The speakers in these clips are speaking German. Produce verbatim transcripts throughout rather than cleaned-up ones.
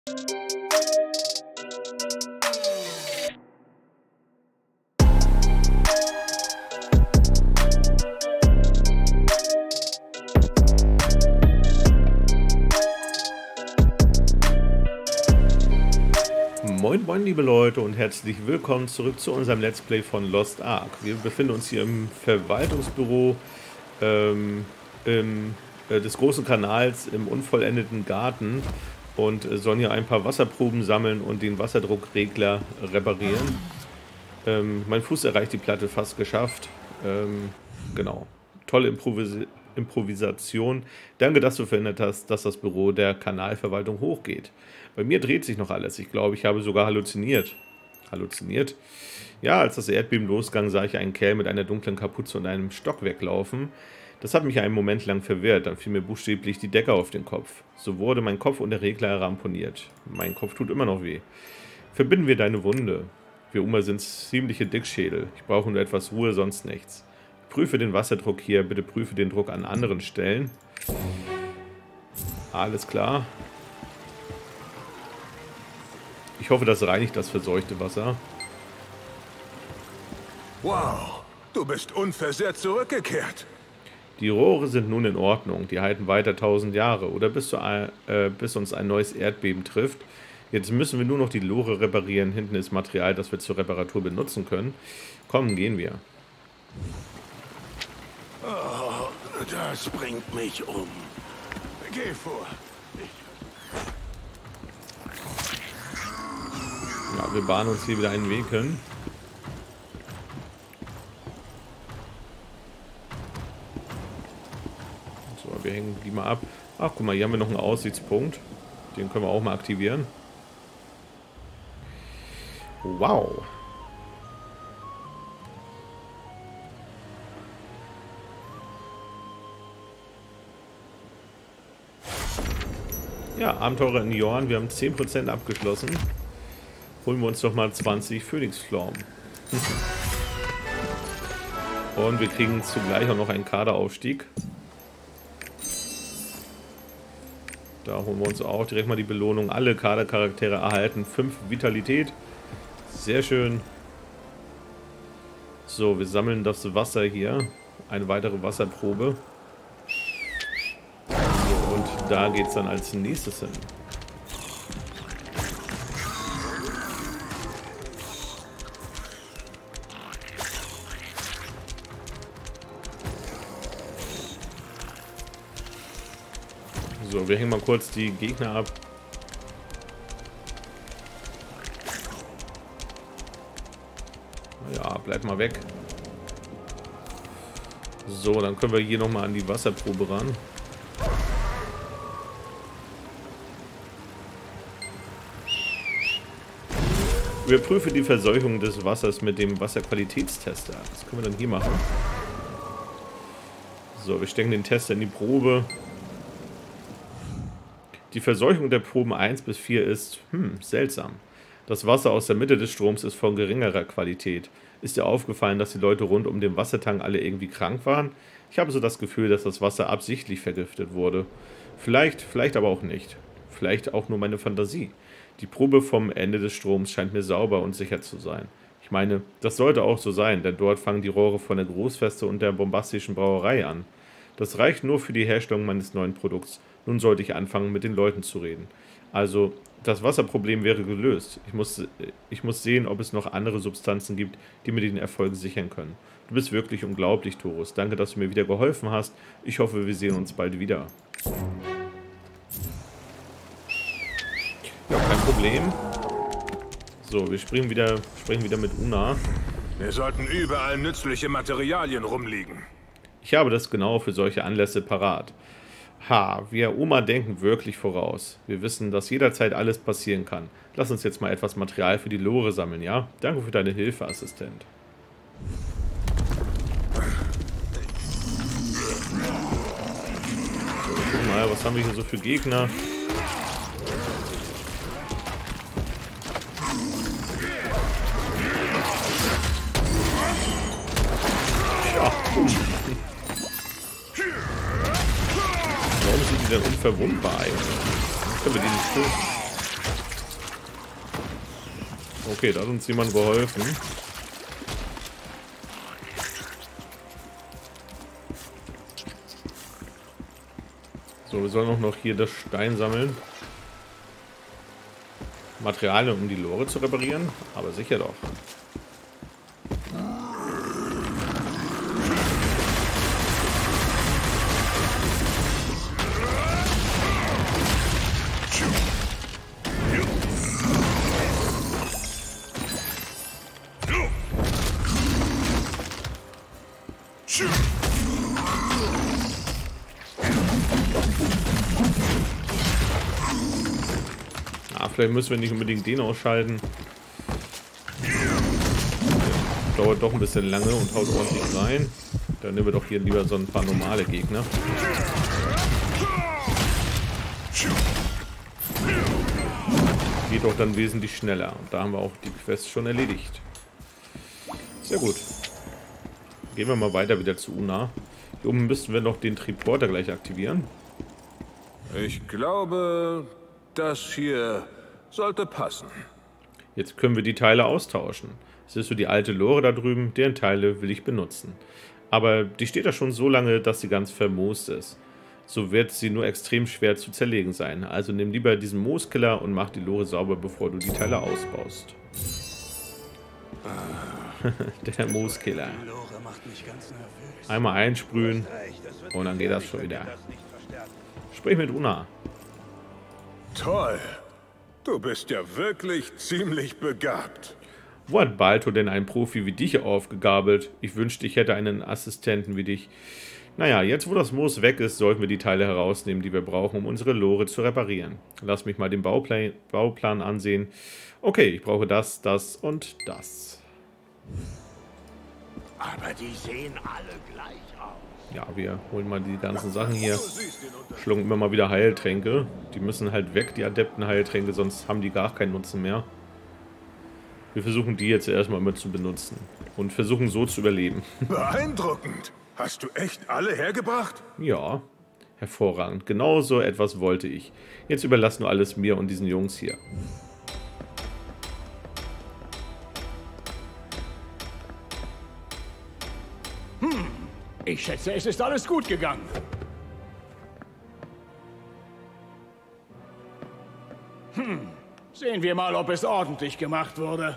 Moin moin liebe Leute und herzlich willkommen zurück zu unserem Let's Play von Lost Ark. Wir befinden uns hier im Verwaltungsbüro ähm, im, äh, des großen Kanals im unvollendeten Garten und äh, sollen hier ein paar Wasserproben sammeln und den Wasserdruckregler reparieren. Ähm, mein Fuß erreicht die Platte, fast geschafft. Ähm, genau, tolle Improvis Improvisation. Danke, dass du verhindert hast, dass das Büro der Kanalverwaltung hochgeht. Bei mir dreht sich noch alles. Ich glaube, ich habe sogar halluziniert. Halluziniert? Ja, als das Erdbeben losging, sah ich einen Kerl mit einer dunklen Kapuze und einem Stock weglaufen. Das hat mich einen Moment lang verwirrt. Dann fiel mir buchstäblich die Decke auf den Kopf. So wurde mein Kopf und der Regler ramponiert. Mein Kopf tut immer noch weh. Verbinden wir deine Wunde. Wir Uma sind ziemliche Dickschädel. Ich brauche nur etwas Ruhe, sonst nichts. Prüfe den Wasserdruck hier. Bitte prüfe den Druck an anderen Stellen. Alles klar. Ich hoffe, das reinigt das verseuchte Wasser. Wow, du bist unversehrt zurückgekehrt. Die Rohre sind nun in Ordnung. Die halten weiter tausend Jahre oder bis, zu ein, äh, bis uns ein neues Erdbeben trifft. Jetzt müssen wir nur noch die Lore reparieren. Hinten ist Material, das wir zur Reparatur benutzen können. Komm, gehen wir. Oh, das bringt mich um. Geh vor. Ja, wir bahnen uns hier wieder einen Weg hin. So, wir hängen die mal ab. Ach, guck mal, hier haben wir noch einen Aussichtspunkt. Den können wir auch mal aktivieren. Wow. Ja, Abenteurer in Jorn. Wir haben zehn Prozent abgeschlossen. Holen wir uns doch mal zwanzig Phönixflaumen. Und wir kriegen zugleich auch noch einen Kaderaufstieg. Da holen wir uns auch direkt mal die Belohnung. Alle Kadercharaktere erhalten fünf Vitalität. Sehr schön. So, wir sammeln das Wasser hier. Eine weitere Wasserprobe. So, und da geht es dann als nächstes hin. So, wir hängen mal kurz die Gegner ab. Ja, bleib mal weg. So, dann können wir hier nochmal an die Wasserprobe ran. Überprüfe die Verseuchung des Wassers mit dem Wasserqualitätstester. Das können wir dann hier machen. So, wir stecken den Tester in die Probe. Die Verseuchung der Proben eins bis vier ist, hm, seltsam. Das Wasser aus der Mitte des Stroms ist von geringerer Qualität. Ist dir aufgefallen, dass die Leute rund um den Wassertank alle irgendwie krank waren? Ich habe so das Gefühl, dass das Wasser absichtlich vergiftet wurde. Vielleicht, vielleicht aber auch nicht. Vielleicht auch nur meine Fantasie. Die Probe vom Ende des Stroms scheint mir sauber und sicher zu sein. Ich meine, das sollte auch so sein, denn dort fangen die Rohre von der Großfeste und der bombastischen Brauerei an. Das reicht nur für die Herstellung meines neuen Produkts. Nun sollte ich anfangen, mit den Leuten zu reden. Also, das Wasserproblem wäre gelöst. Ich muss, ich muss sehen, ob es noch andere Substanzen gibt, die mir den Erfolg sichern können. Du bist wirklich unglaublich, Torus. Danke, dass du mir wieder geholfen hast. Ich hoffe, wir sehen uns bald wieder. Ja, kein Problem. So, wir springen wieder, sprechen wieder mit Una. Wir sollten überall nützliche Materialien rumliegen. Ich habe das genau für solche Anlässe parat. Ha, wir Oma denken wirklich voraus. Wir wissen, dass jederzeit alles passieren kann. Lass uns jetzt mal etwas Material für die Lore sammeln, ja? Danke für deine Hilfe, Assistent. So, guck mal, was haben wir hier so für Gegner? Ja, Warum sind die denn unverwundbar eigentlich? Können wir die nicht töten? Okay, da hat uns jemand geholfen. So, wir sollen auch noch hier das Stein sammeln. Materialien, um die Lore zu reparieren, aber sicher doch. Vielleicht müssen wir nicht unbedingt den ausschalten. Dauert doch ein bisschen lange und haut ordentlich rein. Dann nehmen wir doch hier lieber so ein paar normale Gegner. Geht doch dann wesentlich schneller. Und da haben wir auch die Quest schon erledigt. Sehr gut. Gehen wir mal weiter wieder zu Una. Hier oben müssten wir noch den Triporter gleich aktivieren. Ich glaube, das hier sollte passen. Jetzt können wir die Teile austauschen. Es ist so die alte Lore da drüben, deren Teile will ich benutzen. Aber die steht da schon so lange, dass sie ganz vermoost ist. So wird sie nur extrem schwer zu zerlegen sein. Also nimm lieber diesen Mooskiller und mach die Lore sauber, bevor du die Teile ausbaust. Der Mooskiller. Einmal einsprühen und dann geht das schon wieder. Sprich mit Una. Toll. Du bist ja wirklich ziemlich begabt. Wo hat Balto denn einen Profi wie dich aufgegabelt? Ich wünschte, ich hätte einen Assistenten wie dich. Naja, jetzt wo das Moos weg ist, sollten wir die Teile herausnehmen, die wir brauchen, um unsere Lore zu reparieren. Lass mich mal den Bauplan, Bauplan ansehen. Okay, ich brauche das, das und das. Aber die sehen alle gleich aus. Ja, wir holen mal die ganzen Sachen hier. Schlucken immer mal wieder Heiltränke. Die müssen halt weg, die Adepten-Heiltränke, sonst haben die gar keinen Nutzen mehr. Wir versuchen die jetzt erstmal mit zu benutzen. Und versuchen so zu überleben. Beeindruckend. Hast du echt alle hergebracht? Ja, hervorragend. Genau so etwas wollte ich. Jetzt überlass nur alles mir und diesen Jungs hier. Hm, ich schätze, es ist alles gut gegangen. Hm, sehen wir mal, ob es ordentlich gemacht wurde.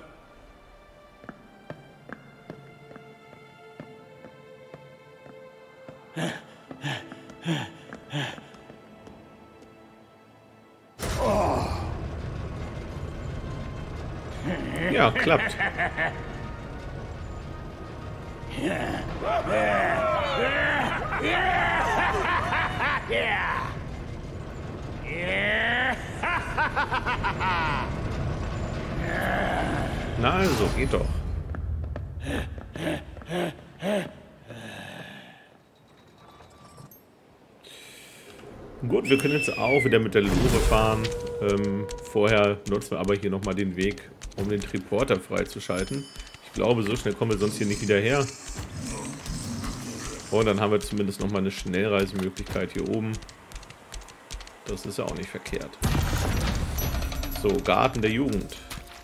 Oh. Ja, klappt. Na also, geht doch. Gut, wir können jetzt auch wieder mit der Lore fahren. Ähm, vorher nutzen wir aber hier nochmal den Weg, um den Triporter freizuschalten. Ich glaube, so schnell kommen wir sonst hier nicht wieder her. Und dann haben wir zumindest nochmal eine Schnellreisemöglichkeit hier oben. Das ist ja auch nicht verkehrt. So, Garten der Jugend.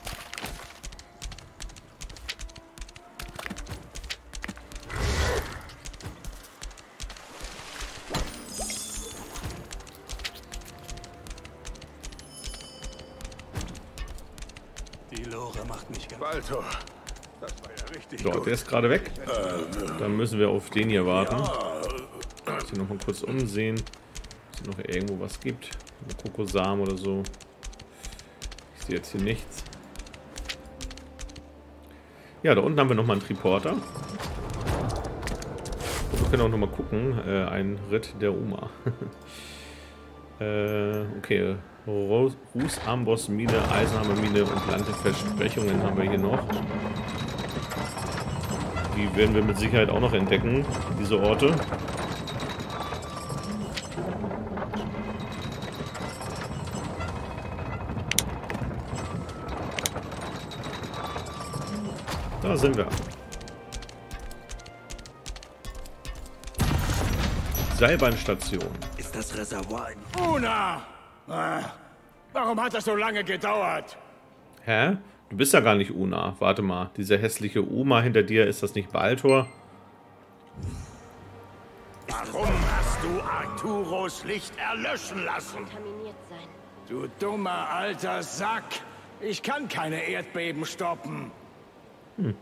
Die Lore macht mich ganz... Balto, das war ja richtig So, gut. der ist gerade weg. Dann müssen wir auf den hier warten. Jetzt hier noch mal kurz umsehen, ob es noch irgendwo was gibt. Eine Kokosamen oder so. Ich sehe jetzt hier nichts. Ja, da unten haben wir nochmal einen Triporter. Wir können auch nochmal gucken. Äh, ein Ritt der Uma. äh, okay. Rußambossmine, Eisenhammermine und Land der Versprechungen haben wir hier noch. Die werden wir mit Sicherheit auch noch entdecken, diese Orte. Da sind wir. Seilbahnstation. Ist das Reservoir in... Una! Ah, warum hat das so lange gedauert? Hä? Du bist ja gar nicht Una. Warte mal. Diese hässliche Uma hinter dir, ist das nicht Baltor? Warum hast du Arturos Licht erlöschen lassen? Kontaminiert sein. Du dummer alter Sack. Ich kann keine Erdbeben stoppen. Hm.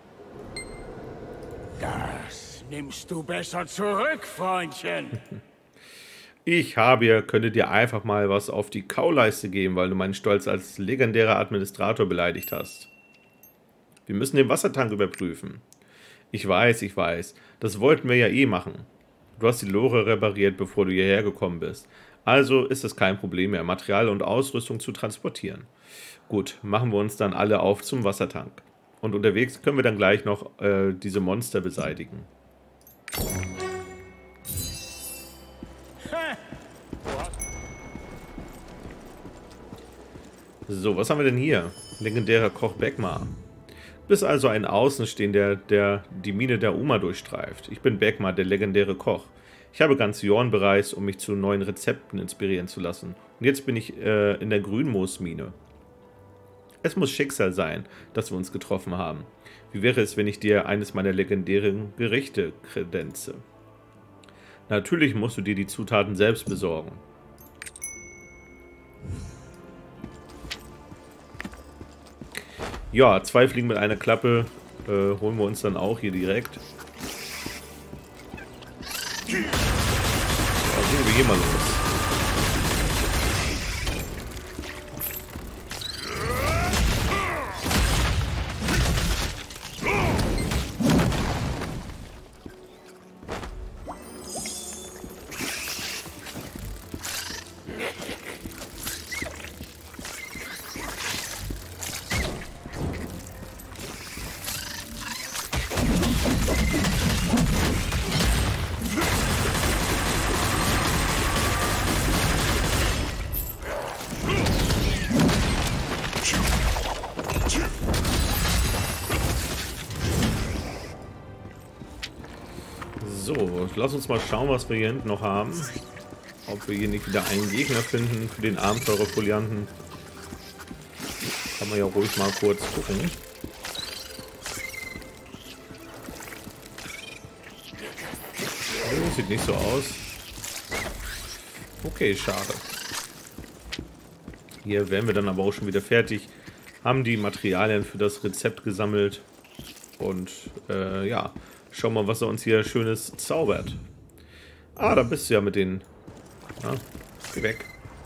Das nimmst du besser zurück, Freundchen. Ich habe hier, könnte dir einfach mal was auf die Kauleiste geben, weil du meinen Stolz als legendärer Administrator beleidigt hast. Wir müssen den Wassertank überprüfen. Ich weiß, ich weiß. Das wollten wir ja eh machen. Du hast die Lore repariert, bevor du hierher gekommen bist. Also ist es kein Problem mehr, Material und Ausrüstung zu transportieren. Gut, machen wir uns dann alle auf zum Wassertank. Und unterwegs können wir dann gleich noch äh, diese Monster beseitigen. So, was haben wir denn hier? Legendärer Koch Beckmar. Du bist also ein Außenstehender, der die Mine der Uma durchstreift. Ich bin Beckmar, der legendäre Koch. Ich habe ganz Jorn bereist, um mich zu neuen Rezepten inspirieren zu lassen. Und jetzt bin ich äh, in der Grünmoosmine. Es muss Schicksal sein, dass wir uns getroffen haben. Wie wäre es, wenn ich dir eines meiner legendären Gerichte kredenze? Natürlich musst du dir die Zutaten selbst besorgen. Ja, zwei Fliegen mit einer Klappe äh, holen wir uns dann auch hier direkt. Da gehen wir hier mal los. So, lass uns mal schauen, was wir hier hinten noch haben. Ob wir hier nicht wieder einen Gegner finden für den Abenteurer-Folianten. Kann man ja ruhig mal kurz gucken. Oh, sieht nicht so aus. Okay, schade. Hier wären wir dann aber auch schon wieder fertig. Haben die Materialien für das Rezept gesammelt. Und äh, ja, schauen wir mal, was er uns hier Schönes zaubert. Ah, da bist du ja mit den... Ja, geh weg.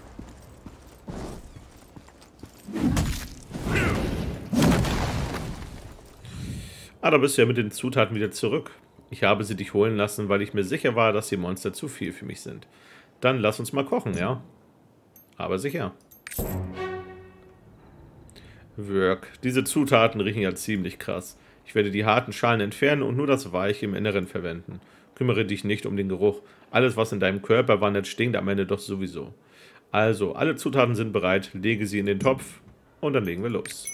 Ah, da bist du ja mit den Zutaten wieder zurück. Ich habe sie dich holen lassen, weil ich mir sicher war, dass die Monster zu viel für mich sind. Dann lass uns mal kochen, ja? Aber sicher. Wirk. Diese Zutaten riechen ja ziemlich krass. Ich werde die harten Schalen entfernen und nur das Weiche im Inneren verwenden. Kümmere dich nicht um den Geruch. Alles, was in deinem Körper wandert, stinkt am Ende doch sowieso. Also, alle Zutaten sind bereit. Lege sie in den Topf und dann legen wir los.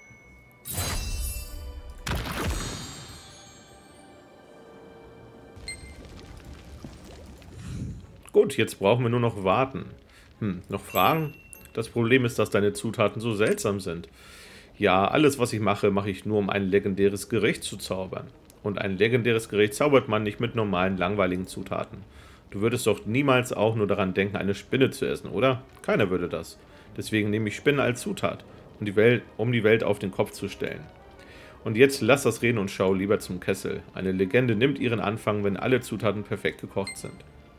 Gut, jetzt brauchen wir nur noch warten. Hm, noch Fragen? Das Problem ist, dass deine Zutaten so seltsam sind. Ja, alles, was ich mache, mache ich nur, um ein legendäres Gericht zu zaubern. Und ein legendäres Gericht zaubert man nicht mit normalen, langweiligen Zutaten. Du würdest doch niemals auch nur daran denken, eine Spinne zu essen, oder? Keiner würde das. Deswegen nehme ich Spinne als Zutat, um die Welt, um die Welt auf den Kopf zu stellen. Und jetzt lass das reden und schau lieber zum Kessel. Eine Legende nimmt ihren Anfang, wenn alle Zutaten perfekt gekocht sind.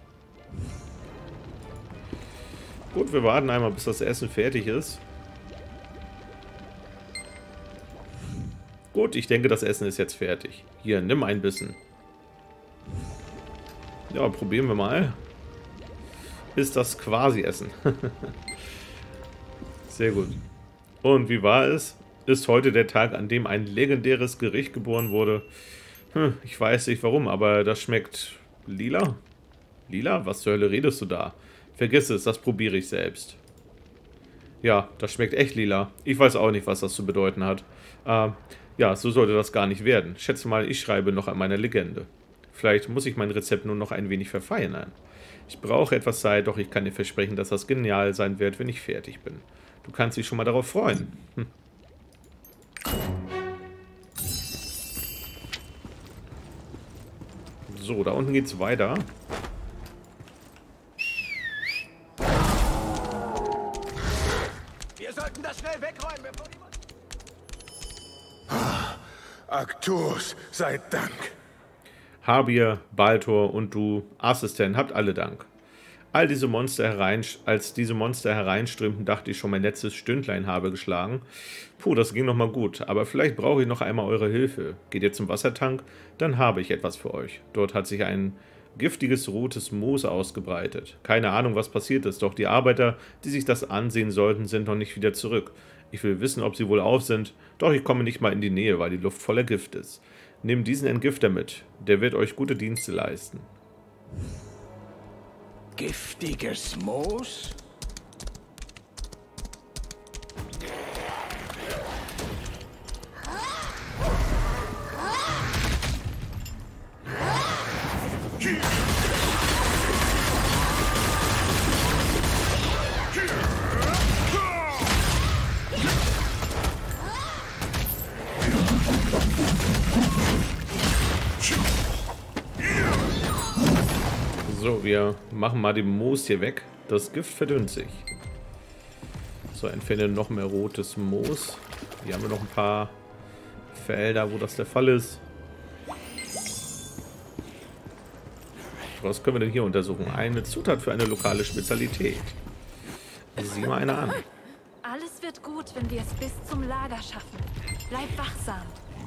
Gut, wir warten einmal, bis das Essen fertig ist. Gut, ich denke, das Essen ist jetzt fertig. Hier, nimm ein Bissen. Ja, probieren wir mal. Ist das quasi Essen. Sehr gut. Und wie war es? Ist heute der Tag, an dem ein legendäres Gericht geboren wurde? Hm, ich weiß nicht warum, aber das schmeckt lila. Lila? Was zur Hölle redest du da? Vergiss es, das probiere ich selbst. Ja, das schmeckt echt lila. Ich weiß auch nicht, was das zu bedeuten hat. Äh, ja, so sollte das gar nicht werden. Schätze mal, ich schreibe noch an meiner Legende. Vielleicht muss ich mein Rezept nur noch ein wenig verfeinern. Ich brauche etwas Zeit, doch ich kann dir versprechen, dass das genial sein wird, wenn ich fertig bin. Du kannst dich schon mal darauf freuen. Hm. So, da unten geht's weiter. Wir sollten das schnell wegräumen, bevor die... Arcturus, sei Dank. Habir, Baltor und du, Assistent, habt alle Dank. All diese Monster herein, als diese Monster hereinströmten, dachte ich schon, mein letztes Stündlein habe geschlagen. Puh, das ging nochmal gut, aber vielleicht brauche ich noch einmal eure Hilfe. Geht ihr zum Wassertank? Dann habe ich etwas für euch. Dort hat sich ein giftiges rotes Moos ausgebreitet. Keine Ahnung, was passiert ist, doch die Arbeiter, die sich das ansehen sollten, sind noch nicht wieder zurück. Ich will wissen, ob sie wohl auf sind, doch ich komme nicht mal in die Nähe, weil die Luft voller Gift ist. Nehmt diesen Entgifter mit, der wird euch gute Dienste leisten. Giftiges Moos? So, wir machen mal den Moos hier weg. Das Gift verdünnt sich. So, entferne noch mehr rotes Moos. Hier haben wir noch ein paar Felder, wo das der Fall ist. Was können wir denn hier untersuchen? Eine Zutat für eine lokale Spezialität. Sieh mal eine an. Alles wird gut, wenn wir es bis zum Lager schaffen. Bleib wachsam.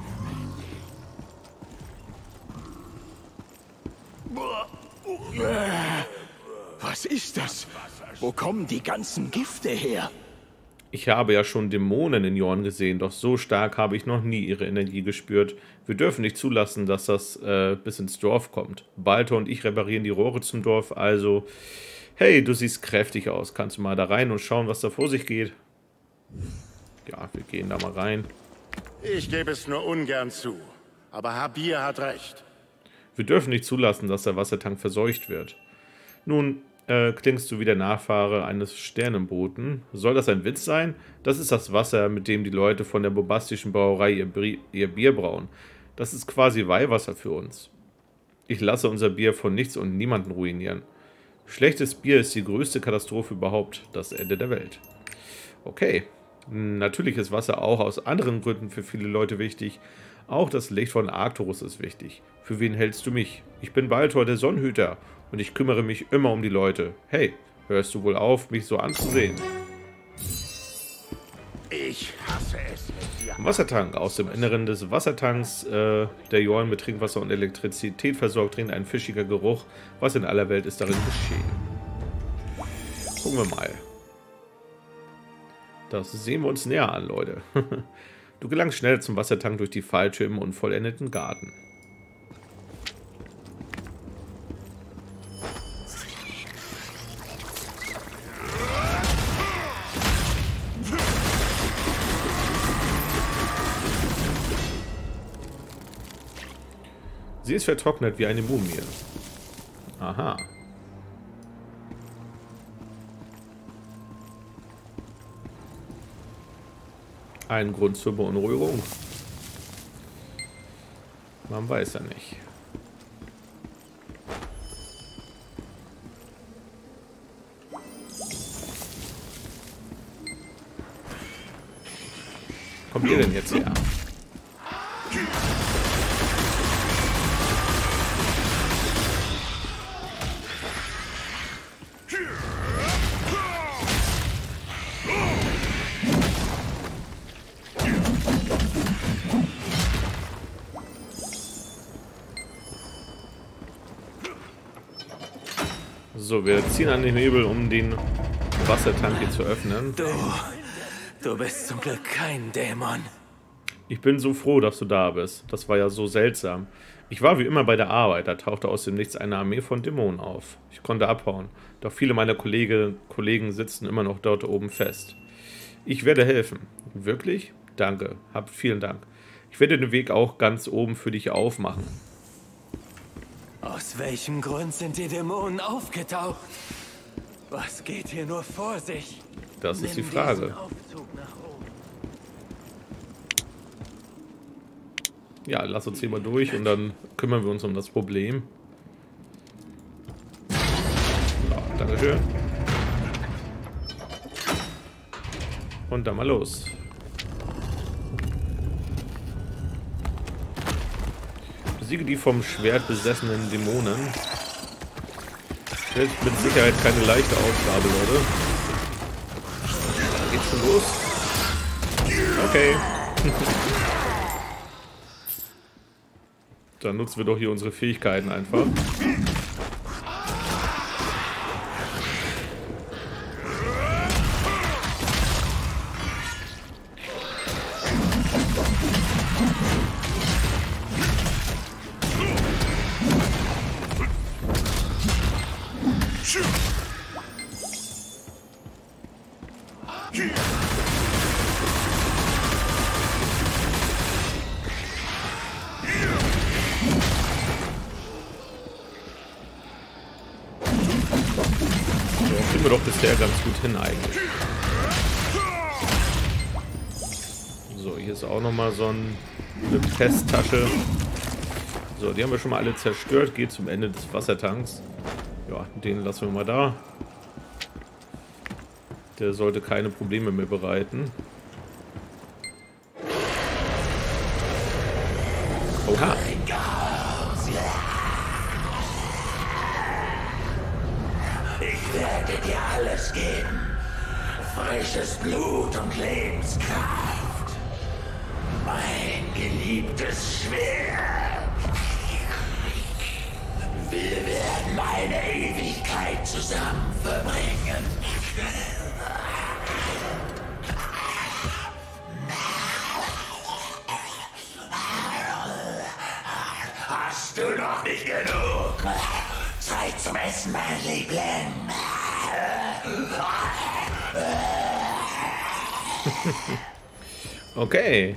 Was ist das? Wo kommen die ganzen Gifte her? Ich habe ja schon Dämonen in Jorn gesehen, doch so stark habe ich noch nie ihre Energie gespürt. Wir dürfen nicht zulassen, dass das äh, bis ins Dorf kommt. Baltor und ich reparieren die Rohre zum Dorf, also... Hey, du siehst kräftig aus. Kannst du mal da rein und schauen, was da vor sich geht? Ja, wir gehen da mal rein. Ich gebe es nur ungern zu, aber Habir hat recht. Wir dürfen nicht zulassen, dass der Wassertank verseucht wird. Nun, äh, klingst du wie der Nachfahre eines Sternenboten. Soll das ein Witz sein? Das ist das Wasser, mit dem die Leute von der bombastischen Brauerei ihr, Brie ihr Bier brauen. Das ist quasi Weihwasser für uns. Ich lasse unser Bier von nichts und niemanden ruinieren. Schlechtes Bier ist die größte Katastrophe überhaupt, das Ende der Welt. Okay, natürlich ist Wasser auch aus anderen Gründen für viele Leute wichtig. Auch das Licht von Arcturus ist wichtig. Für wen hältst du mich? Ich bin Baltor, der Sonnenhüter, und ich kümmere mich immer um die Leute. Hey, hörst du wohl auf, mich so anzusehen? Ich hasse es. Wassertank. Aus dem Inneren des Wassertanks, äh, der Jorn mit Trinkwasser und Elektrizität versorgt, dringt ein fischiger Geruch. Was in aller Welt ist darin geschehen? Gucken wir mal. Das sehen wir uns näher an, Leute. Du gelangst schnell zum Wassertank durch die Falltür im unvollendeten Garten. Sie ist vertrocknet wie eine Mumie. Aha. Ein Grund zur Beunruhigung? Man weiß ja nicht. Kommt ihr denn jetzt her? So, wir ziehen an den Hebel, um den Wassertank hier zu öffnen. Du, du bist zum Glück kein Dämon. Ich bin so froh, dass du da bist. Das war ja so seltsam. Ich war wie immer bei der Arbeit, da tauchte aus dem Nichts eine Armee von Dämonen auf. Ich konnte abhauen, doch viele meiner Kollege, Kollegen sitzen immer noch dort oben fest. Ich werde helfen. Wirklich? Danke. Habt vielen Dank. Ich werde den Weg auch ganz oben für dich aufmachen. Aus welchem Grund sind die Dämonen aufgetaucht? Was geht hier nur vor sich? Das ist die Nimm Frage. diesen Aufzug nach oben. Ja, lass uns hier mal durch und dann kümmern wir uns um das Problem. Dankeschön. Und dann mal los. Besiege die vom Schwert besessenen Dämonen. Das ist mit Sicherheit keine leichte Aufgabe, Leute. Geht's schon los? Okay. Dann nutzen wir doch hier unsere Fähigkeiten einfach. Wir doch bisher ganz gut hin eigentlich. So, hier ist auch noch mal so ein, eine Testtasche. So, die haben wir schon mal alle zerstört. Geht zum Ende des Wassertanks. Ja, den lassen wir mal da. Der sollte keine Probleme mehr bereiten. Oha. Ich werde dir alles geben. Frisches Blut und Lebenskraft. Mein geliebtes Schwert. Wir werden eine Ewigkeit zusammen verbringen. Hast du noch nicht genug? Zeit zum Essen, mein Liebling. Okay.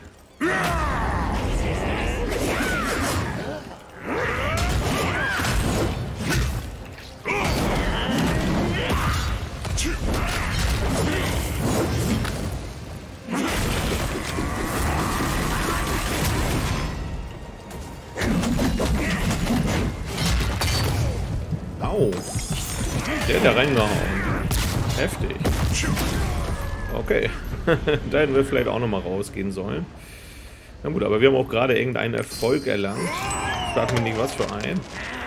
Au. Der hat da reingehauen. Heftig. Okay. Da hätten wir vielleicht auch nochmal rausgehen sollen. Na gut, aber wir haben auch gerade irgendeinen Erfolg erlangt. Ich frage mich nicht, was für einen.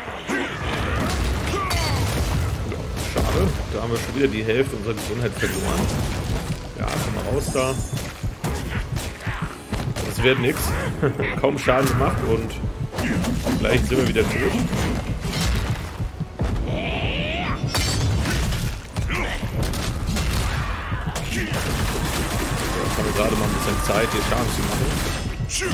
Ja, schade. Da haben wir schon wieder die Hälfte unserer Gesundheit verloren. Ja, komm mal raus da. Das wird nichts. Kaum Schaden gemacht und gleich sind wir wieder tot. Gerade mal ein bisschen Zeit, hier Schaden zu machen.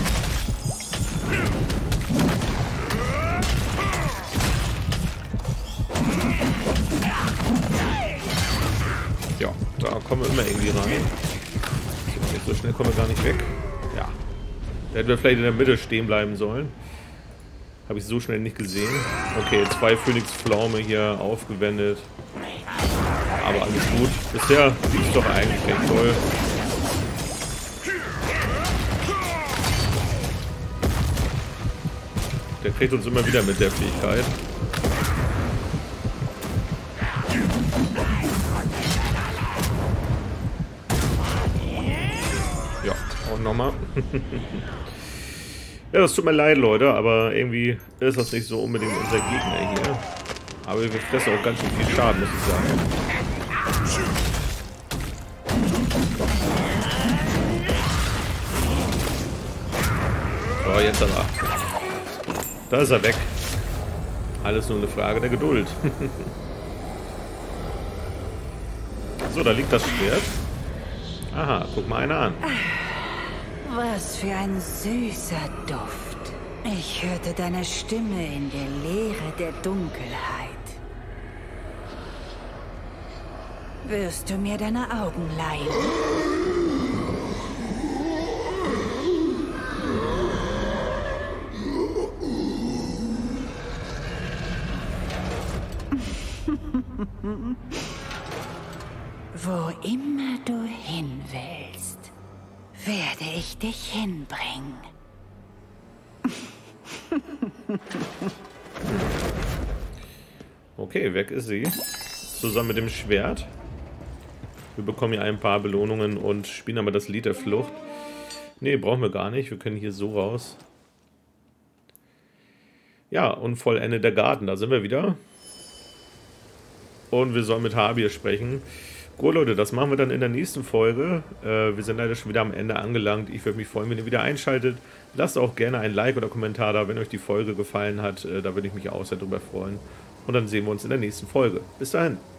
Ja, da kommen wir immer irgendwie rein. So, so schnell kommen wir gar nicht weg. Ja, da hätten wir vielleicht in der Mitte stehen bleiben sollen. Habe ich so schnell nicht gesehen. Okay, zwei Phönix-Pflaume hier aufgewendet. Aber alles gut. Bisher lief es doch eigentlich recht toll. Der kriegt uns immer wieder mit der Fähigkeit. Ja, auch nochmal. Ja, das tut mir leid, Leute, aber irgendwie ist das nicht so unbedingt unser Gegner hier. Aber wir fressen auch ganz schön viel Schaden, muss ich sagen. So, jetzt aber. Da ist er weg. Alles nur eine Frage der Geduld. So, da liegt das Schwert. Aha, guck mal einer an. Was für ein süßer Duft. Ich hörte deine Stimme in der Leere der Dunkelheit. Wirst du mir deine Augen leihen? Wo immer du hin willst, werde ich dich hinbringen. Okay, weg ist sie. zusammen mit dem Schwert. Wir bekommen hier ein paar Belohnungen und spielen aber das Lied der Flucht. Ne, brauchen wir gar nicht. Wir können hier so raus. Ja, unvollendeter Garten. Da sind wir wieder. Und wir sollen mit Habir sprechen. Gut, Leute, das machen wir dann in der nächsten Folge. Äh, wir sind leider schon wieder am Ende angelangt. Ich würde mich freuen, wenn ihr wieder einschaltet. Lasst auch gerne ein Like oder Kommentar da, wenn euch die Folge gefallen hat. Äh, da würde ich mich auch sehr drüber freuen. Und dann sehen wir uns in der nächsten Folge. Bis dahin.